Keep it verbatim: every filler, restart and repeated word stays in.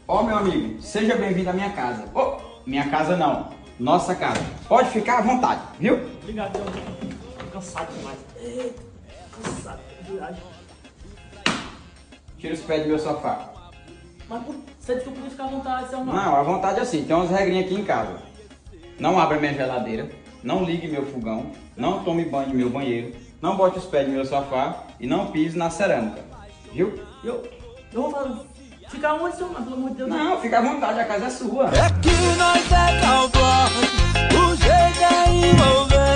Ó, meu amigo, seja bem-vindo à minha casa. Ô, minha casa não, nossa casa. Pode ficar à vontade, viu? Obrigado, eu tô cansado demais. Eita, cansado, de verdade. Tira os pés do meu sofá. Mas por- você disse que eu podia ficar à vontade, seu irmão. Não, à vontade é assim, tem umas regrinhas aqui em casa. Não abra minha geladeira, não ligue meu fogão, não tome banho no meu banheiro, não bote os pés no meu sofá e não pise na cerâmica, viu? Eu, eu vou falar, ficar onde, seu irmão? Pelo amor de Deus. Não, fica à vontade, a casa é sua. É que nós é cowboy, o jeito é envolver.